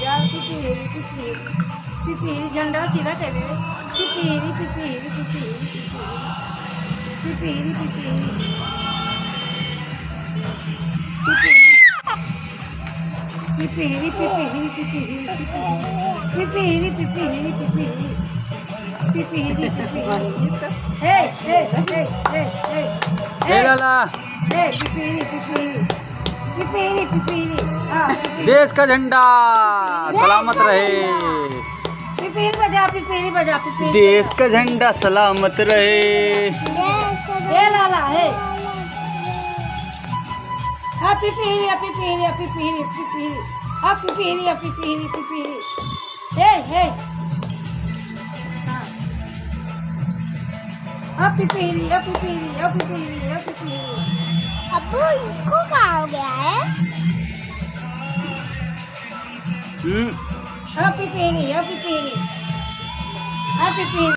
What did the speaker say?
जा पिपीरी पिपीरी पिपीरी झंडा सीधा करे पिपीरी पिपीरी पिपीरी पिपीरी पिपीरी पिपीरी पिपीरी पिपीरी पिपीरी पिपीरी पिपीरी पिपीरी पिपीरी हे हे हे हे हे लाला हे पिपीरी पिपीरी पिपीरी पिपीरी देश का झंडा सलामत रहे। पिपीरी बजा पिपीरी बजा पिपीरी देश का झंडा सलामत रहे। हे लाला हे पिपीरी पिपीरी पिपीरी पिपीरी पिपीरी पिपीरी पिपीरी हे हे पिपीरी पिपीरी पिपीरी पिपीरी। अब्बू इसको क्या हो गया है? पिपीरी पिपीरी पिपीरी।